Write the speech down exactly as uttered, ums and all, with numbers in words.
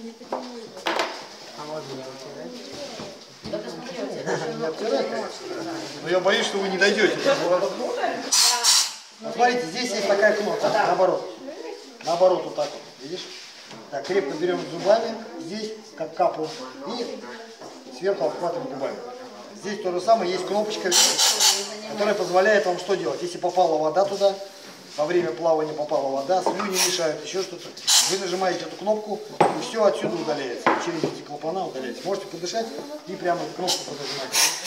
А можно не обтирать? Не обтирать, но я боюсь, что вы не дойдете. Вот смотрите, здесь есть такая кнопка, наоборот. Наоборот, вот так вот, видишь? Так, крепко берем зубами, здесь, как капу, и сверху обхватываем губами. Здесь то же самое, есть кнопочка, которая позволяет вам что делать. Если попала вода туда, во время плавания попала вода, слюни мешают, еще что-то. Вы нажимаете эту кнопку, и все отсюда удаляется. Через эти клапана удаляется. Можете подышать и прямо кнопку подожимать.